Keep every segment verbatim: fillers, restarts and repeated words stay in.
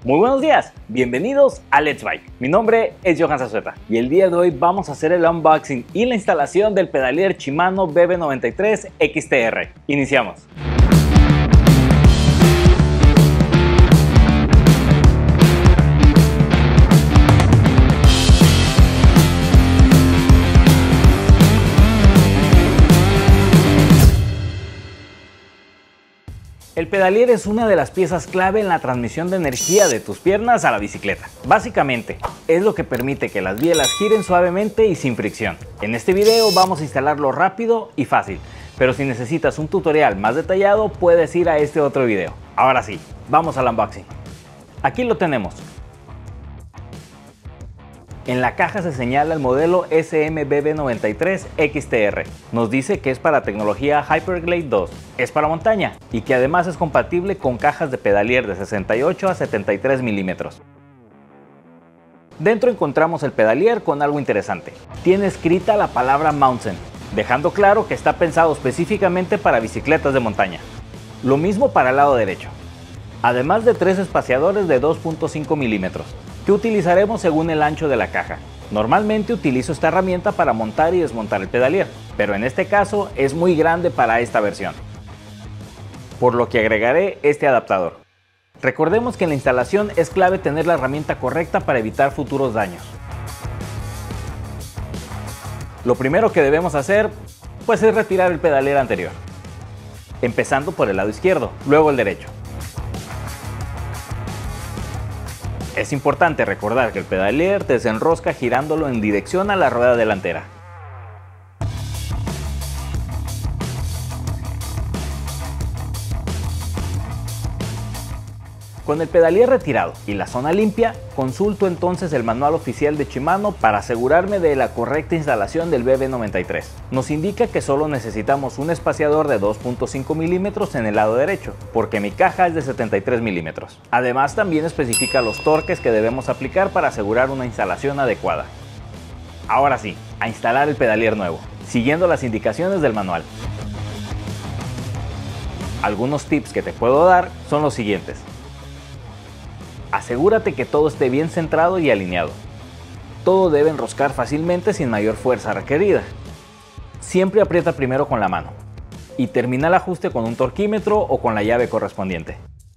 Muy buenos días, bienvenidos a Let's Bike. Mi nombre es Johan Zazueta y el día de hoy vamos a hacer el unboxing y la instalación del pedalier Shimano B B noventa y tres X T R. Iniciamos. El pedalier es una de las piezas clave en la transmisión de energía de tus piernas a la bicicleta. Básicamente, es lo que permite que las bielas giren suavemente y sin fricción. En este video vamos a instalarlo rápido y fácil, pero si necesitas un tutorial más detallado puedes ir a este otro video. Ahora sí, vamos al unboxing. Aquí lo tenemos. En la caja se señala el modelo S M B B noventa y tres X T R. Nos dice que es para tecnología Hyperglide dos, es para montaña y que además es compatible con cajas de pedalier de sesenta y ocho a setenta y tres milímetros. Dentro encontramos el pedalier con algo interesante. Tiene escrita la palabra Mountain, dejando claro que está pensado específicamente para bicicletas de montaña. Lo mismo para el lado derecho. Además de tres espaciadores de dos punto cinco milímetros. Que utilizaremos según el ancho de la caja. Normalmente utilizo esta herramienta para montar y desmontar el pedalier, pero en este caso es muy grande para esta versión, por lo que agregaré este adaptador. Recordemos que en la instalación es clave tener la herramienta correcta para evitar futuros daños. Lo primero que debemos hacer pues es retirar el pedalier anterior, empezando por el lado izquierdo, luego el derecho. Es importante recordar que el pedalier desenrosca girándolo en dirección a la rueda delantera. Con el pedalier retirado y la zona limpia, consulto entonces el manual oficial de Shimano para asegurarme de la correcta instalación del B B noventa y tres. Nos indica que solo necesitamos un espaciador de dos punto cinco milímetros en el lado derecho, porque mi caja es de setenta y tres milímetros. Además también especifica los torques que debemos aplicar para asegurar una instalación adecuada. Ahora sí, a instalar el pedalier nuevo, siguiendo las indicaciones del manual. Algunos tips que te puedo dar son los siguientes. Asegúrate que todo esté bien centrado y alineado. Todo debe enroscar fácilmente sin mayor fuerza requerida. Siempre aprieta primero con la mano y termina el ajuste con un torquímetro o con la llave correspondiente.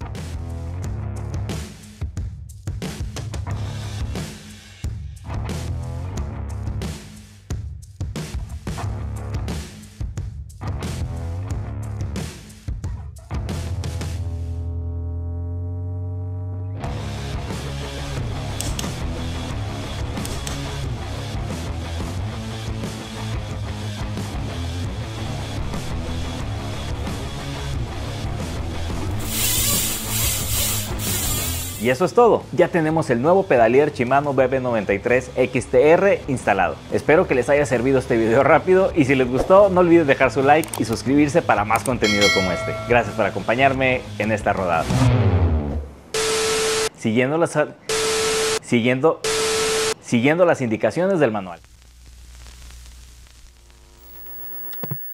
Y eso es todo, ya tenemos el nuevo pedalier Shimano B B noventa y tres X T R instalado. Espero que les haya servido este video rápido y si les gustó no olviden dejar su like y suscribirse para más contenido como este. Gracias por acompañarme en esta rodada. Siguiendo las, siguiendo, siguiendo las indicaciones del manual.